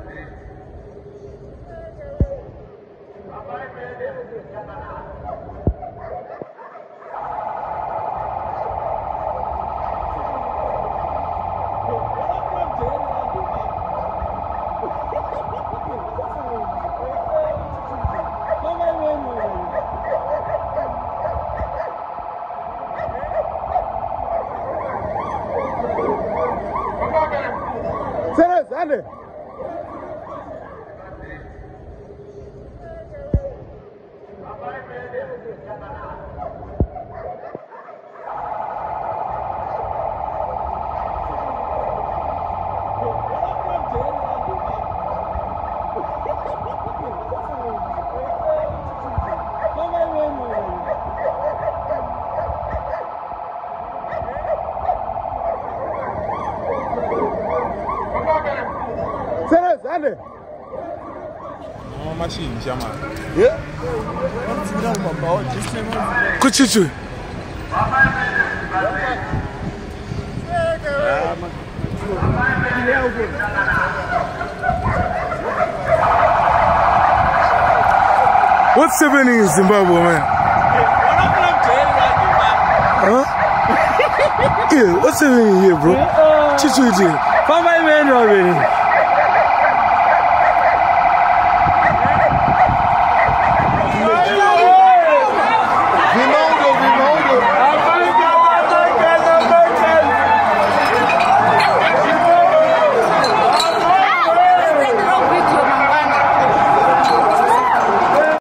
Ande. Ande. Oh, machine, Jama. Yeah. Kuchichu. What's happening in Zimbabwe, man? Huh? Yeah, what's happening here, bro? Chichu,